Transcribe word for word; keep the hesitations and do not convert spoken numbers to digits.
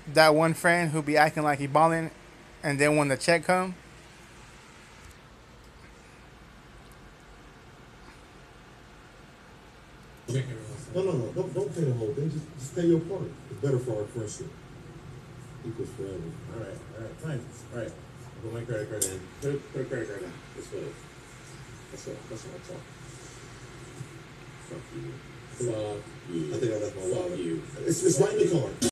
that one friend who be acting like he balling, and then when the check come, No, no, no. Don't don't pay the whole thing. Just just pay your part. It's better for our friendship. Equals forever. All right, all right, fine. All right. I'll put my credit card in. Put, put a credit card in. That's what it. That's what. That's what I talk. Fuck you. Fuck you. I think I left my wallet. Fuck you. It's it's right in the car.